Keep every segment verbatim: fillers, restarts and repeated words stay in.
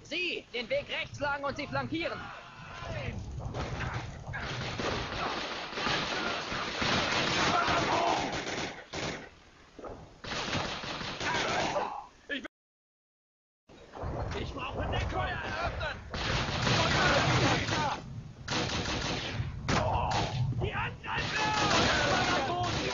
Sie, den Weg rechts lang und sie flankieren. Ich brauche Deckung! Feuer eröffnen! Die Angreifer! Am Boden!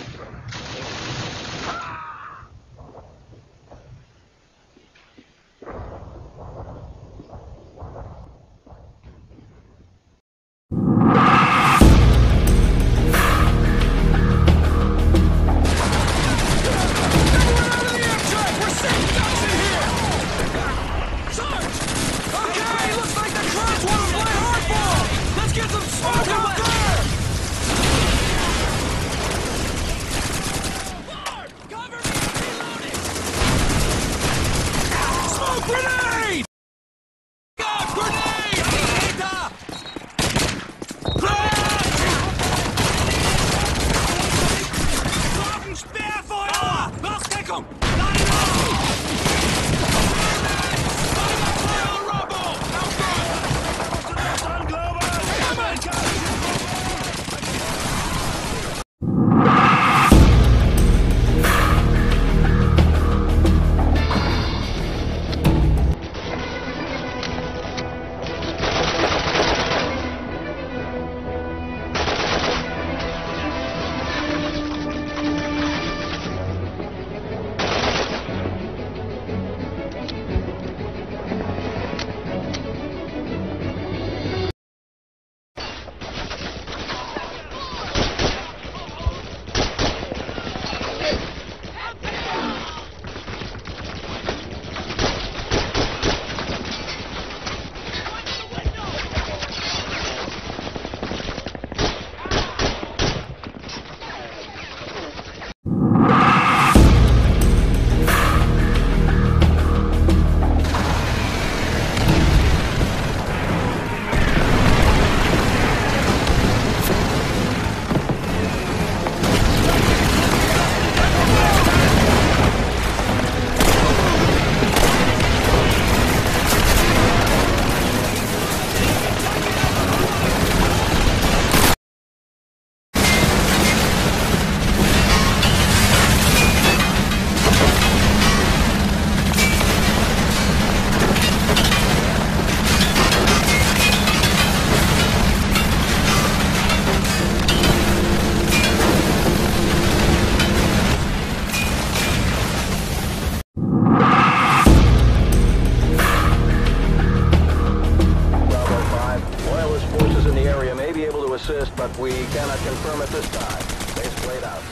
But we cannot confirm at this time. Base played out.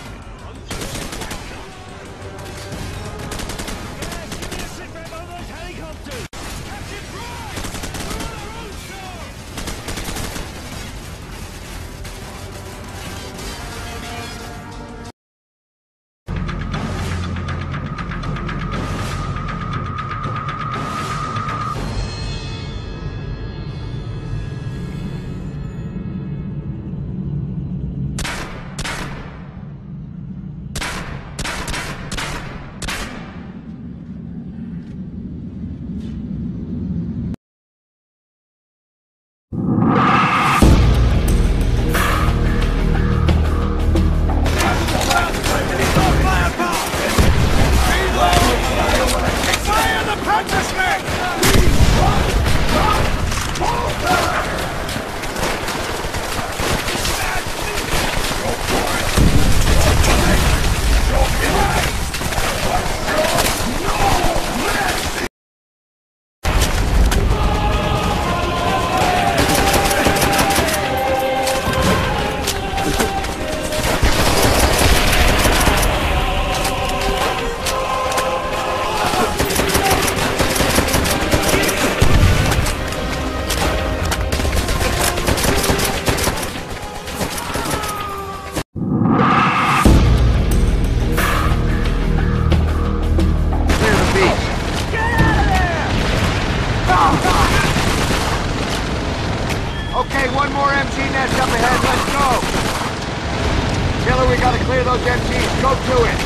Okay, one more M G nest up ahead. Let's go. Killer, we gotta clear those M Gs. Go to it.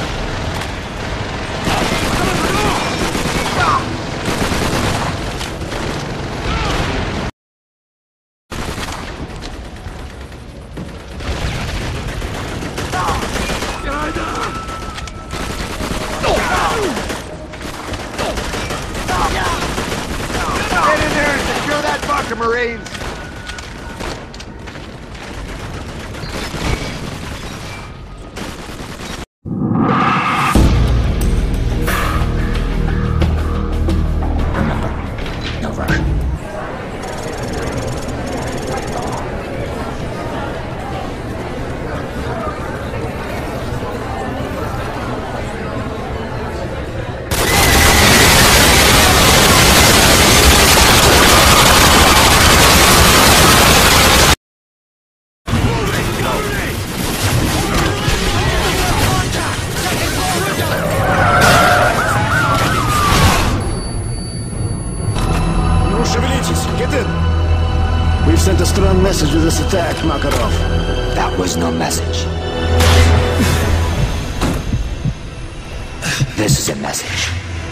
Russian Marines. No Russian. Get in! We've sent a strong message with this attack, Makarov. That was no message. This is a message.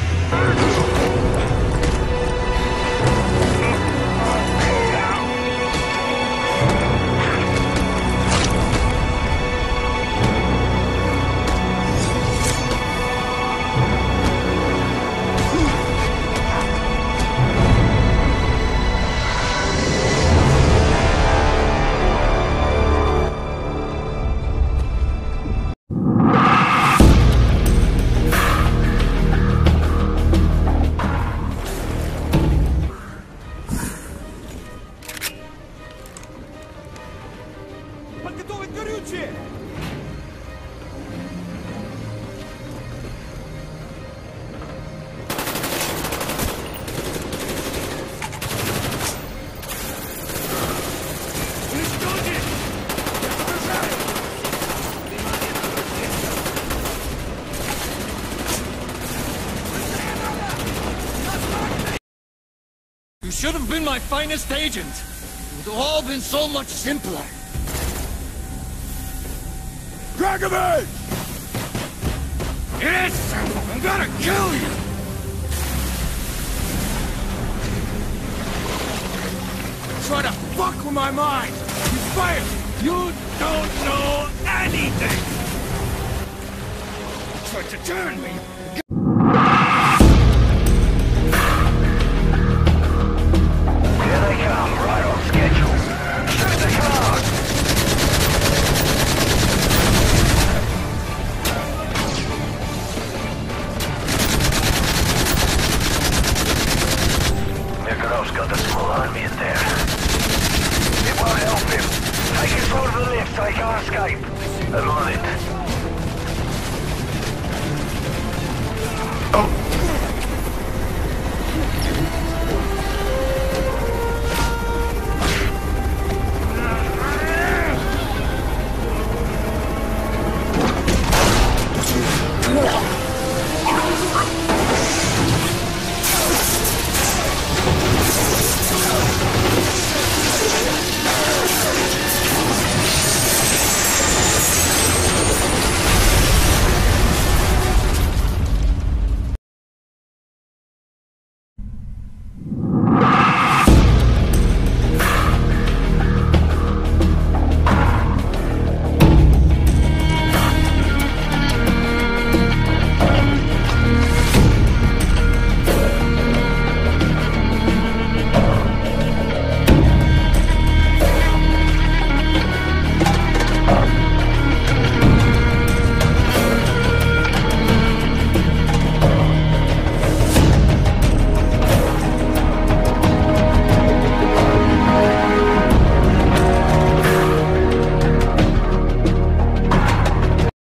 Подготовить горючее! You should have been my finest agent. It would have all been so much simpler. Dragovich! Yes! I'm gonna kill you! Try to fuck with my mind! You fired! You don't know anything! Tried to turn me. Here they come, right on schedule. Shoot the car! Makarov's got a small army in there. It won't help him. Take control of the lift so he can't escape. I'm on it. Oh.